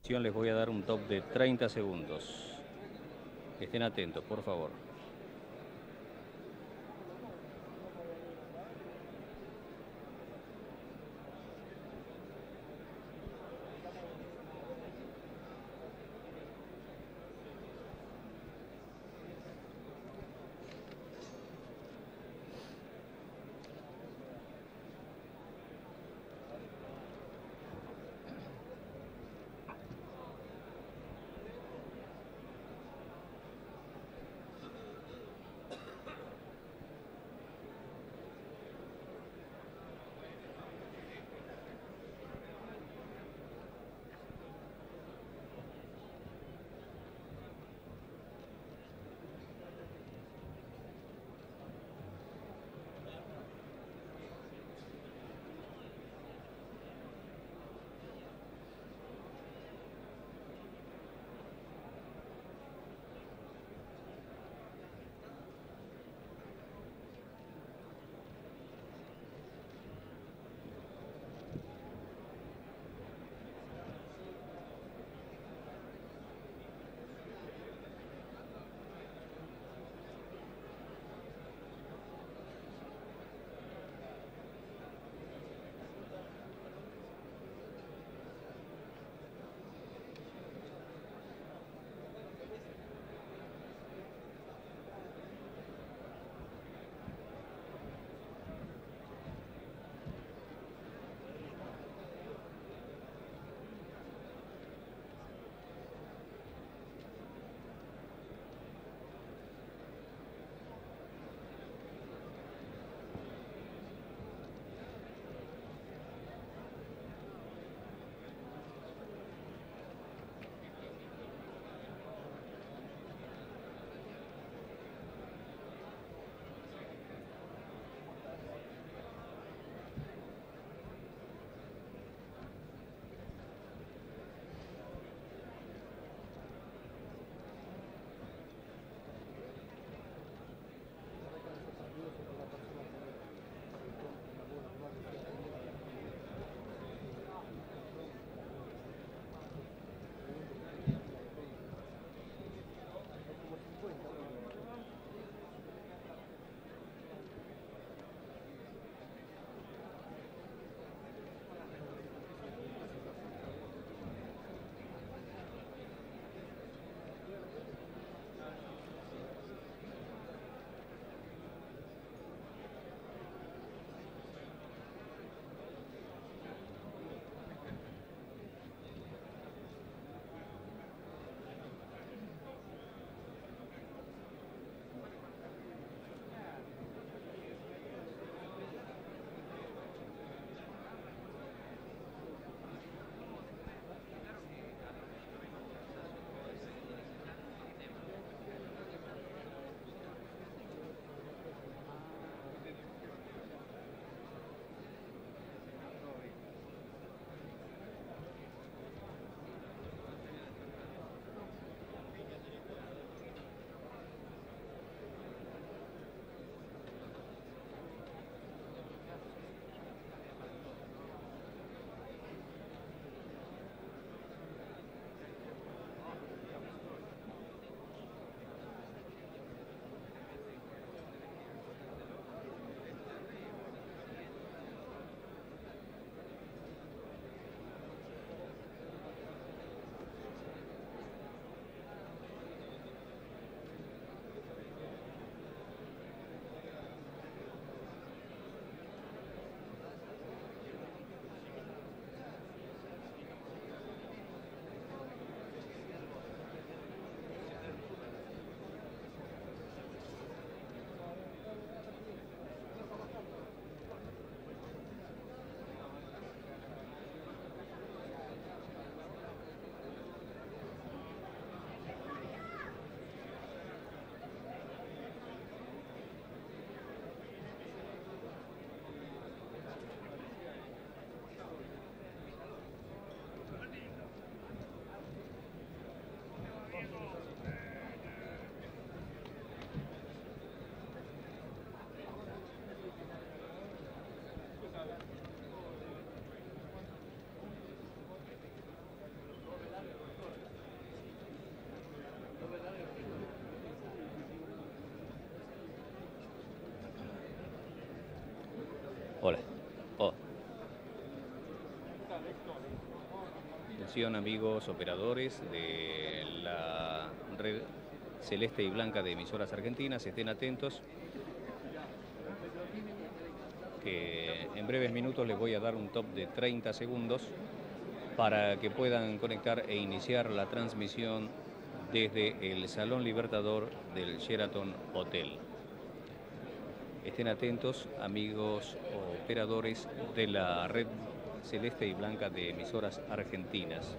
cuestión les voy a dar un top de 30 segundos. Estén atentos, por favor. Hola. Oh. Atención, amigos operadores de la red celeste y blanca de emisoras argentinas, estén atentos, que en breves minutos les voy a dar un top de 30 segundos para que puedan conectar e iniciar la transmisión desde el Salón Libertador del Sheraton Hotel. Estén atentos, amigos operadores de la red celeste y blanca de emisoras argentinas.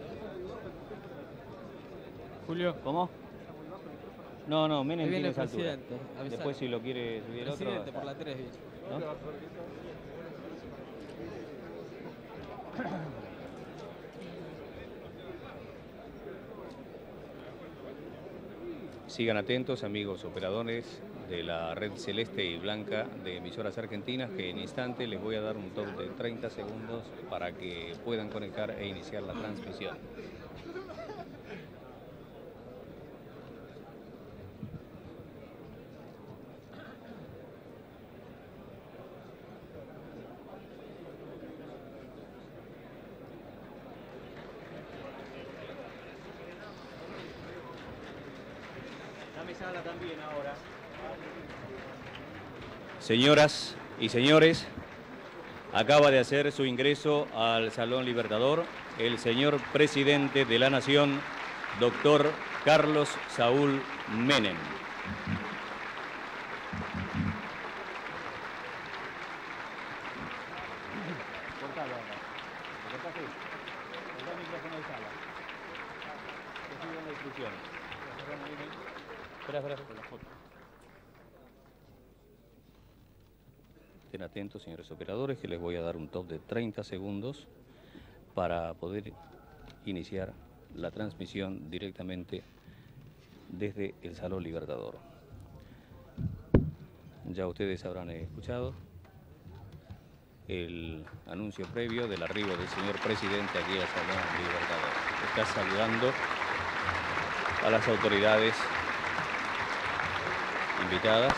Julio. ¿Cómo? No, Menem tiene esa altura. Avisar. Después si lo quiere subir el otro... Presidente, por la 3 bien. ¿No? Sigan atentos, amigos operadores de la red celeste y blanca de emisoras argentinas, que en instante les voy a dar un top de 30 segundos para que puedan conectar e iniciar la transmisión. Dame sala también ahora. Señoras y señores, acaba de hacer su ingreso al Salón Libertador el señor presidente de la Nación, doctor Carlos Saúl Menem. Cortalo acá. ¿Cortaste? Cortá el micrófono de sala. Que sigan la instrucción. Espera. La foto. Estén atentos, señores operadores, que les voy a dar un top de 30 segundos para poder iniciar la transmisión directamente desde el Salón Libertador. Ya ustedes habrán escuchado el anuncio previo del arribo del señor presidente aquí al Salón Libertador. Está saludando a las autoridades invitadas.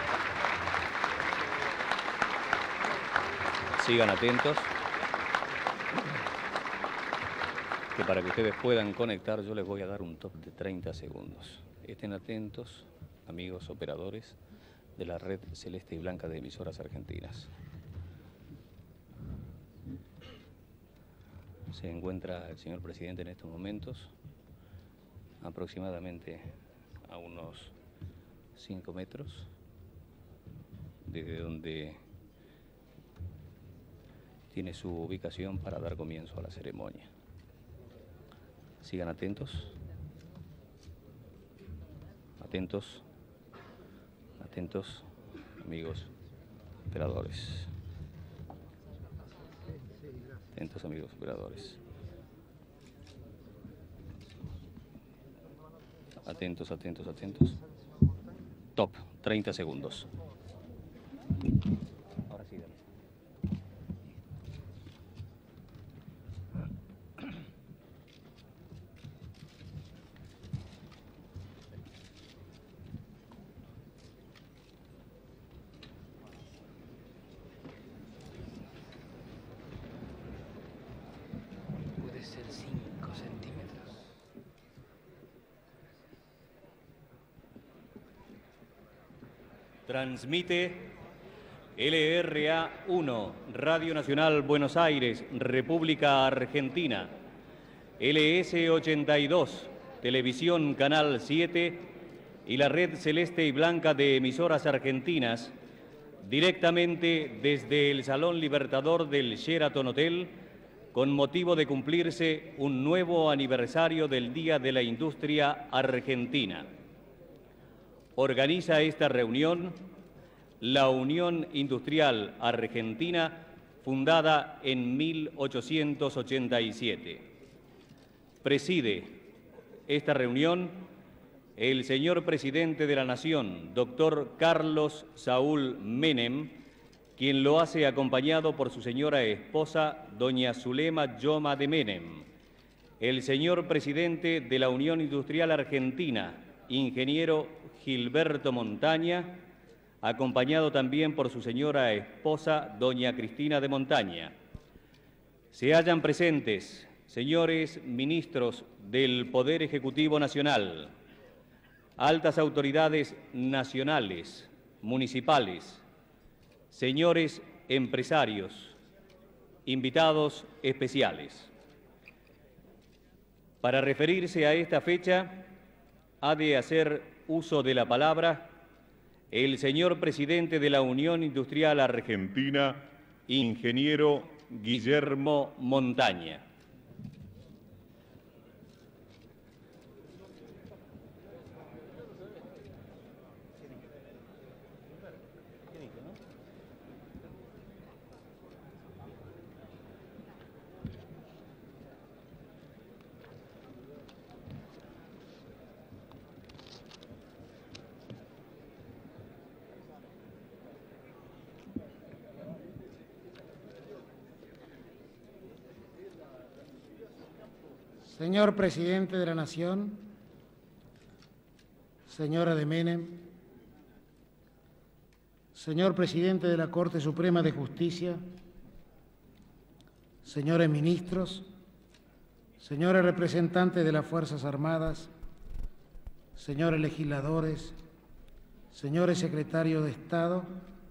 Sigan atentos, que para que ustedes puedan conectar yo les voy a dar un top de 30 segundos. Estén atentos, amigos operadores de la red celeste y blanca de emisoras argentinas. Se encuentra el señor presidente en estos momentos, aproximadamente a unos 5 metros, desde donde tiene su ubicación para dar comienzo a la ceremonia. Sigan atentos. Atentos. Atentos, amigos operadores. Atentos, amigos operadores. Atentos, atentos, atentos. Top, 30 segundos. Ahora sí, dale. Puede ser 5 centímetros. Transmite LRA1, Radio Nacional Buenos Aires, República Argentina. LS82, Televisión Canal 7 y la red celeste y blanca de emisoras argentinas, directamente desde el Salón Libertador del Sheraton Hotel, con motivo de cumplirse un nuevo aniversario del Día de la Industria Argentina. Organiza esta reunión la Unión Industrial Argentina, fundada en 1887. Preside esta reunión el señor presidente de la Nación, doctor Carlos Saúl Menem, quien lo hace acompañado por su señora esposa, doña Zulema Yoma de Menem, el señor presidente de la Unión Industrial Argentina, ingeniero Gilberto Montaña, acompañado también por su señora esposa, doña Cristina de Montaña. Se hallan presentes, señores ministros del Poder Ejecutivo Nacional, altas autoridades nacionales, municipales, señores empresarios, invitados especiales. Para referirse a esta fecha, ha de hacer uso de la palabra el señor presidente de la Unión Industrial Argentina, ingeniero Guillermo Montaña. Señor Presidente de la Nación, señora de Menem, señor Presidente de la Corte Suprema de Justicia, señores ministros, señores representantes de las Fuerzas Armadas, señores legisladores, señores secretarios de Estado,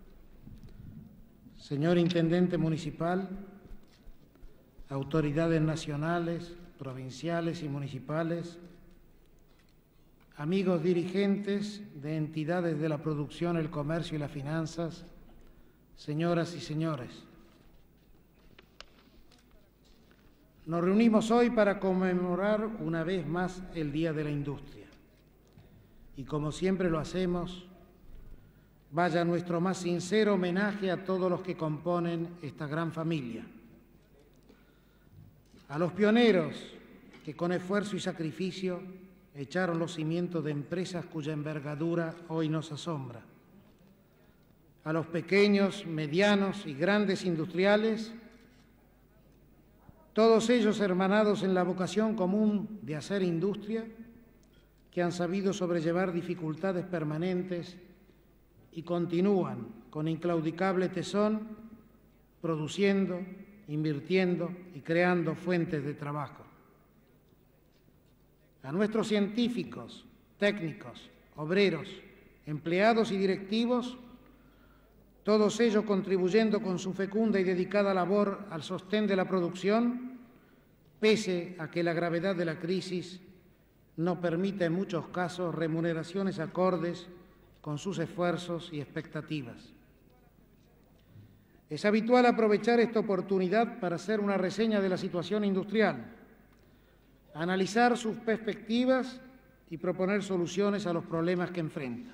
señor Intendente Municipal, autoridades nacionales, provinciales y municipales, amigos dirigentes de entidades de la producción, el comercio y las finanzas, señoras y señores. Nos reunimos hoy para conmemorar una vez más el Día de la Industria. Y como siempre lo hacemos, vaya nuestro más sincero homenaje a todos los que componen esta gran familia. A los pioneros que con esfuerzo y sacrificio echaron los cimientos de empresas cuya envergadura hoy nos asombra. A los pequeños, medianos y grandes industriales, todos ellos hermanados en la vocación común de hacer industria, que han sabido sobrellevar dificultades permanentes y continúan con inclaudicable tesón produciendo, invirtiendo y creando fuentes de trabajo. A nuestros científicos, técnicos, obreros, empleados y directivos, todos ellos contribuyendo con su fecunda y dedicada labor al sostén de la producción, pese a que la gravedad de la crisis no permite en muchos casos remuneraciones acordes con sus esfuerzos y expectativas. Es habitual aprovechar esta oportunidad para hacer una reseña de la situación industrial, analizar sus perspectivas y proponer soluciones a los problemas que enfrenta.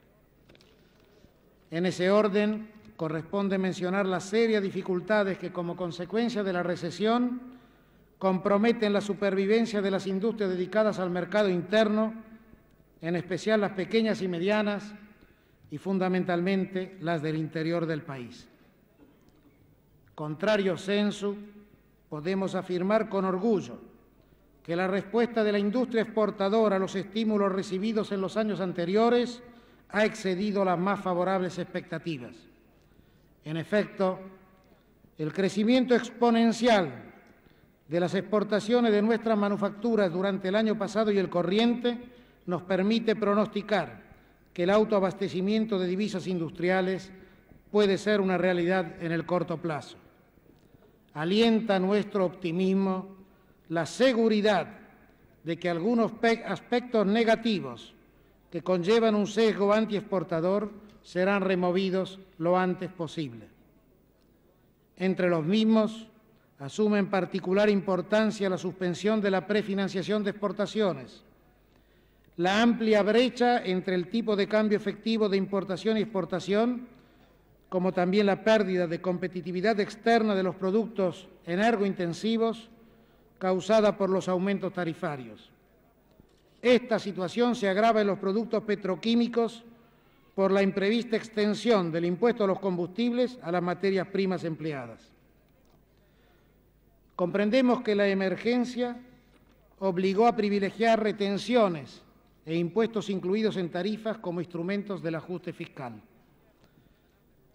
En ese orden, corresponde mencionar las serias dificultades que, como consecuencia de la recesión, comprometen la supervivencia de las industrias dedicadas al mercado interno, en especial las pequeñas y medianas, y fundamentalmente las del interior del país. Contrario sensu, podemos afirmar con orgullo que la respuesta de la industria exportadora a los estímulos recibidos en los años anteriores ha excedido las más favorables expectativas. En efecto, el crecimiento exponencial de las exportaciones de nuestras manufacturas durante el año pasado y el corriente nos permite pronosticar que el autoabastecimiento de divisas industriales puede ser una realidad en el corto plazo. Alienta nuestro optimismo la seguridad de que algunos aspectos negativos que conllevan un sesgo antiexportador serán removidos lo antes posible. Entre los mismos, asume en particular importancia la suspensión de la prefinanciación de exportaciones, la amplia brecha entre el tipo de cambio efectivo de importación y exportación, como también la pérdida de competitividad externa de los productos energointensivos causada por los aumentos tarifarios. Esta situación se agrava en los productos petroquímicos por la imprevista extensión del impuesto a los combustibles a las materias primas empleadas. Comprendemos que la emergencia obligó a privilegiar retenciones e impuestos incluidos en tarifas como instrumentos del ajuste fiscal.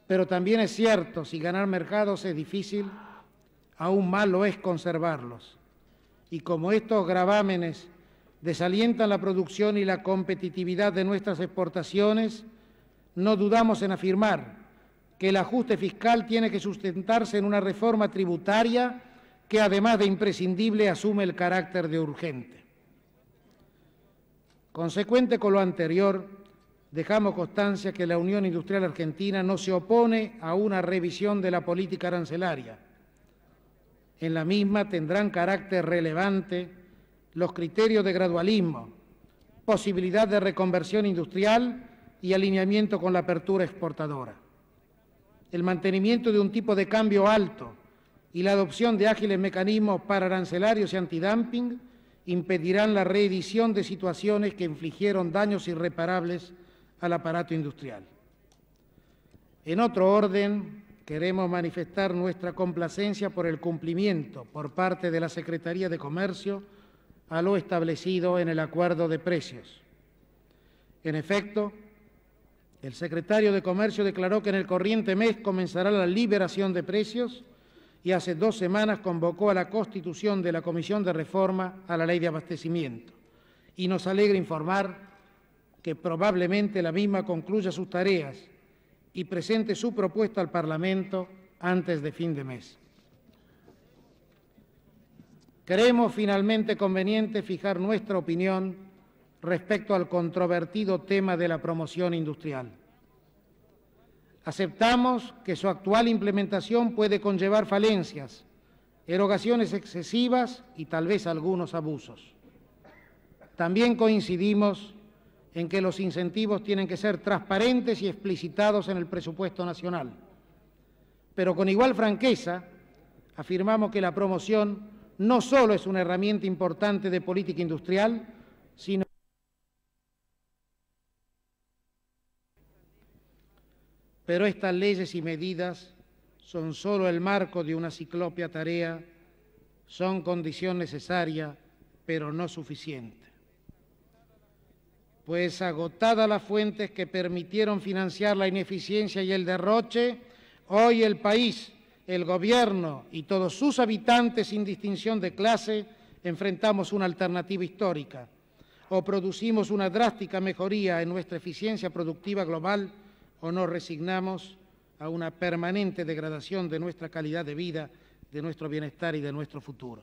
Pero también es cierto, si ganar mercados es difícil, aún más lo es conservarlos. Y como estos gravámenes desalientan la producción y la competitividad de nuestras exportaciones, no dudamos en afirmar que el ajuste fiscal tiene que sustentarse en una reforma tributaria que, además de imprescindible, asume el carácter de urgente. Consecuente con lo anterior, dejamos constancia que la Unión Industrial Argentina no se opone a una revisión de la política arancelaria. En la misma tendrán carácter relevante los criterios de gradualismo, posibilidad de reconversión industrial y alineamiento con la apertura exportadora. El mantenimiento de un tipo de cambio alto y la adopción de ágiles mecanismos para arancelarios y antidumping impedirán la reedición de situaciones que infligieron daños irreparables al aparato industrial. En otro orden, queremos manifestar nuestra complacencia por el cumplimiento por parte de la Secretaría de Comercio a lo establecido en el acuerdo de precios. En efecto, el secretario de Comercio declaró que en el corriente mes comenzará la liberación de precios y hace 2 semanas convocó a la constitución de la Comisión de Reforma a la Ley de Abastecimiento. Y nos alegra informar que probablemente la misma concluya sus tareas y presente su propuesta al Parlamento antes de fin de mes. Creemos finalmente conveniente fijar nuestra opinión respecto al controvertido tema de la promoción industrial. Aceptamos que su actual implementación puede conllevar falencias, erogaciones excesivas y tal vez algunos abusos. También coincidimos en que los incentivos tienen que ser transparentes y explicitados en el presupuesto nacional. Pero con igual franqueza afirmamos que la promoción no solo es una herramienta importante de política industrial, sino pero estas leyes y medidas son solo el marco de una ciclópea tarea, son condición necesaria, pero no suficiente. Pues agotadas las fuentes que permitieron financiar la ineficiencia y el derroche, hoy el país, el gobierno y todos sus habitantes sin distinción de clase enfrentamos una alternativa histórica. O producimos una drástica mejoría en nuestra eficiencia productiva global o nos resignamos a una permanente degradación de nuestra calidad de vida, de nuestro bienestar y de nuestro futuro.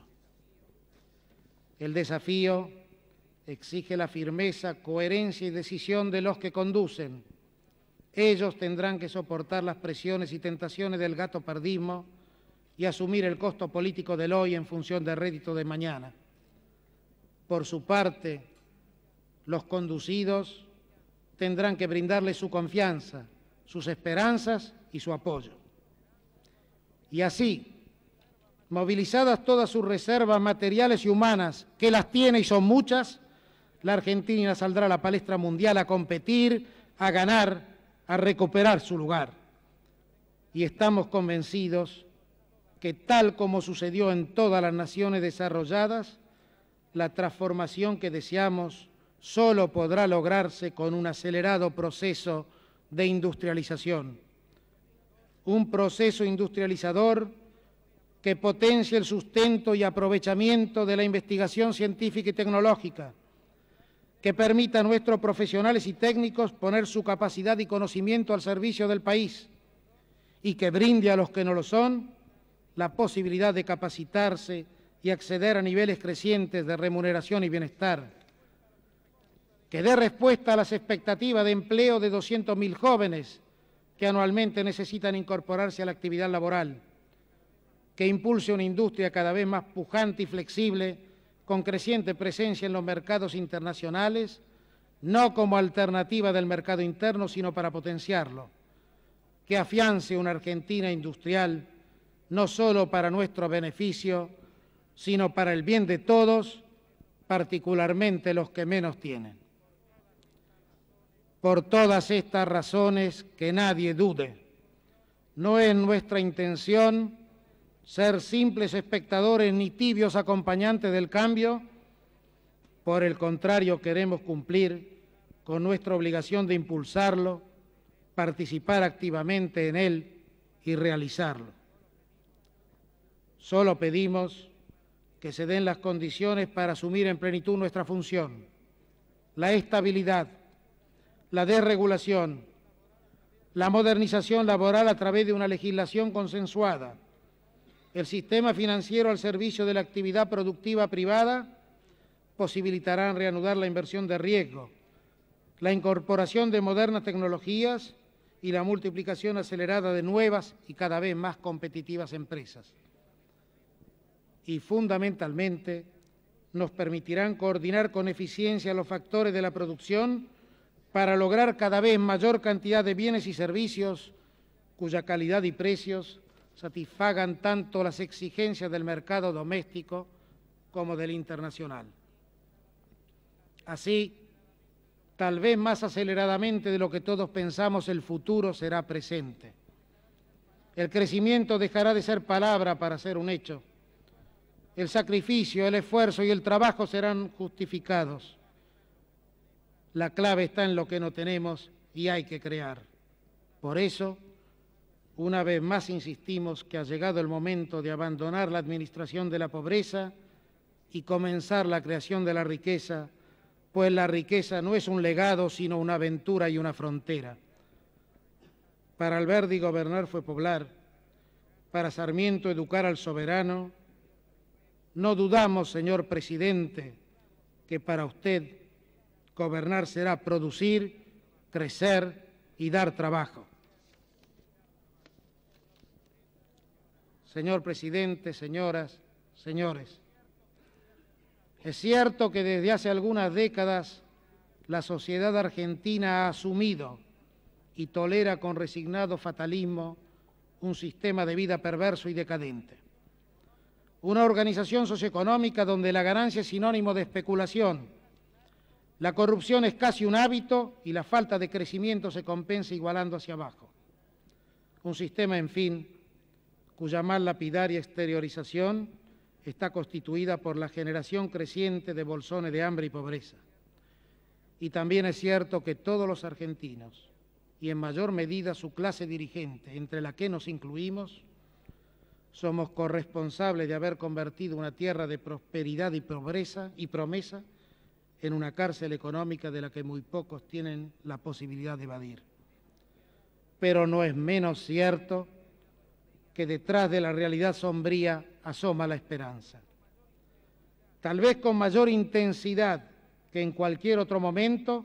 El desafío exige la firmeza, coherencia y decisión de los que conducen. Ellos tendrán que soportar las presiones y tentaciones del gatopardismo y asumir el costo político del hoy en función del rédito de mañana. Por su parte, los conducidos tendrán que brindarles su confianza, sus esperanzas y su apoyo. Y así, movilizadas todas sus reservas materiales y humanas, que las tiene y son muchas, la Argentina saldrá a la palestra mundial a competir, a ganar, a recuperar su lugar. Y estamos convencidos que, tal como sucedió en todas las naciones desarrolladas, la transformación que deseamos solo podrá lograrse con un acelerado proceso de industrialización. Un proceso industrializador que potencie el sustento y aprovechamiento de la investigación científica y tecnológica, que permita a nuestros profesionales y técnicos poner su capacidad y conocimiento al servicio del país y que brinde a los que no lo son la posibilidad de capacitarse y acceder a niveles crecientes de remuneración y bienestar, que dé respuesta a las expectativas de empleo de 200.000 jóvenes que anualmente necesitan incorporarse a la actividad laboral, que impulse una industria cada vez más pujante y flexible, con creciente presencia en los mercados internacionales, no como alternativa del mercado interno, sino para potenciarlo, que afiance una Argentina industrial, no solo para nuestro beneficio, sino para el bien de todos, particularmente los que menos tienen. Por todas estas razones, que nadie dude, no es nuestra intención ser simples espectadores ni tibios acompañantes del cambio. Por el contrario, queremos cumplir con nuestra obligación de impulsarlo participar activamente en él y realizarlo. Solo pedimos que se den las condiciones para asumir en plenitud nuestra función, la estabilidad, la desregulación, la modernización laboral a través de una legislación consensuada, el sistema financiero al servicio de la actividad productiva privada posibilitarán reanudar la inversión de riesgo, la incorporación de modernas tecnologías y la multiplicación acelerada de nuevas y cada vez más competitivas empresas. Y fundamentalmente nos permitirán coordinar con eficiencia los factores de la producción para lograr cada vez mayor cantidad de bienes y servicios cuya calidad y precios satisfagan tanto las exigencias del mercado doméstico como del internacional. Así, tal vez más aceleradamente de lo que todos pensamos, el futuro será presente. El crecimiento dejará de ser palabra para ser un hecho. El sacrificio, el esfuerzo y el trabajo serán justificados. La clave está en lo que no tenemos y hay que crear. Por eso, una vez más insistimos que ha llegado el momento de abandonar la administración de la pobreza y comenzar la creación de la riqueza, pues la riqueza no es un legado, sino una aventura y una frontera. Para Alberdi gobernar fue poblar, para Sarmiento educar al soberano. No dudamos, señor presidente, que para usted gobernar será producir, crecer y dar trabajo. Señor presidente, señoras, señores, es cierto que desde hace algunas décadas la sociedad argentina ha asumido y tolera con resignado fatalismo un sistema de vida perverso y decadente. Una organización socioeconómica donde la ganancia es sinónimo de especulación, la corrupción es casi un hábito y la falta de crecimiento se compensa igualando hacia abajo. Un sistema, en fin, cuya más lapidaria exteriorización está constituida por la generación creciente de bolsones de hambre y pobreza. Y también es cierto que todos los argentinos, y en mayor medida su clase dirigente, entre la que nos incluimos, somos corresponsables de haber convertido una tierra de prosperidad y pobreza y promesa en una cárcel económica de la que muy pocos tienen la posibilidad de evadir. Pero no es menos cierto que detrás de la realidad sombría asoma la esperanza. Tal vez con mayor intensidad que en cualquier otro momento,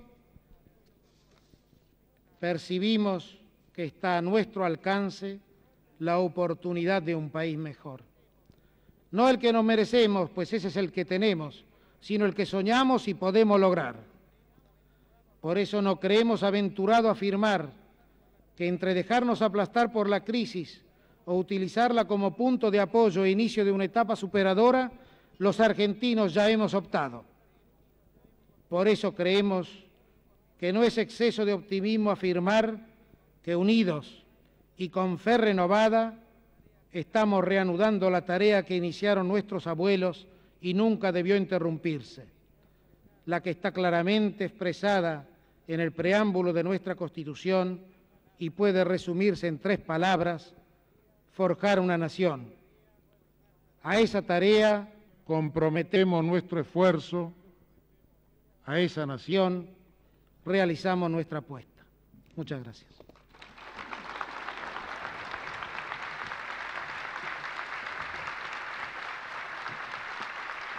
percibimos que está a nuestro alcance la oportunidad de un país mejor. No el que nos merecemos, pues ese es el que tenemos, sino el que soñamos y podemos lograr. Por eso no creemos aventurado afirmar que entre dejarnos aplastar por la crisis o utilizarla como punto de apoyo e inicio de una etapa superadora, los argentinos ya hemos optado. Por eso creemos que no es exceso de optimismo afirmar que unidos y con fe renovada estamos reanudando la tarea que iniciaron nuestros abuelos y nunca debió interrumpirse, la que está claramente expresada en el preámbulo de nuestra Constitución y puede resumirse en 3 palabras: forjar una nación. A esa tarea comprometemos nuestro esfuerzo, a esa nación realizamos nuestra apuesta. Muchas gracias.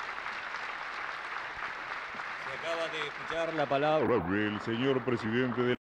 Se acaba de escuchar la palabra El señor presidente de